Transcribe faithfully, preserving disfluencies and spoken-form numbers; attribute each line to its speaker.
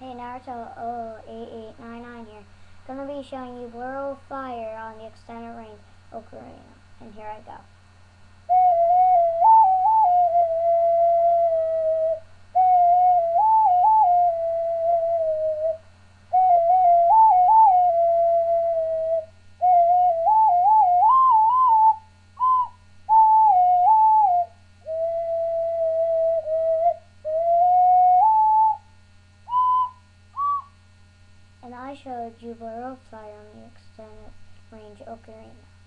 Speaker 1: Hey Naruto oh eight eight nine nine here. Gonna be showing you blero fire on the extended range ocarina. And here I go. And I showed you blero fire on the extended range ocarina.